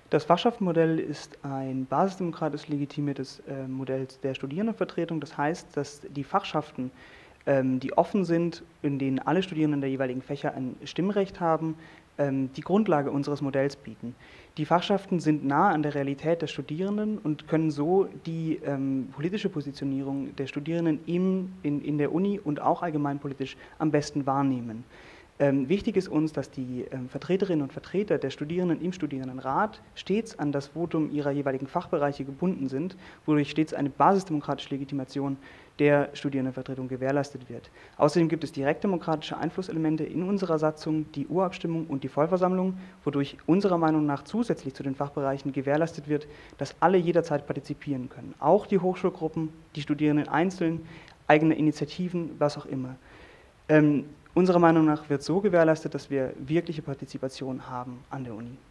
Das Fachschaftenmodell ist ein basisdemokratisch legitimiertes Modell der Studierendenvertretung. Das heißt, dass die Fachschaften, die offen sind, in denen alle Studierenden der jeweiligen Fächer ein Stimmrecht haben, die Grundlage unseres Modells bieten. Die Fachschaften sind nah an der Realität der Studierenden und können so die politische Positionierung der Studierenden in der Uni und auch allgemeinpolitisch am besten wahrnehmen. Wichtig ist uns, dass die Vertreterinnen und Vertreter der Studierenden im Studierendenrat stets an das Votum ihrer jeweiligen Fachbereiche gebunden sind, wodurch stets eine basisdemokratische Legitimation der Studierendenvertretung gewährleistet wird. Außerdem gibt es direktdemokratische Einflusselemente in unserer Satzung, die Urabstimmung und die Vollversammlung, wodurch unserer Meinung nach zusätzlich zu den Fachbereichen gewährleistet wird, dass alle jederzeit partizipieren können. Auch die Hochschulgruppen, die Studierenden einzeln, eigene Initiativen, was auch immer. Unserer Meinung nach wird so gewährleistet, dass wir wirkliche Partizipation haben an der Uni.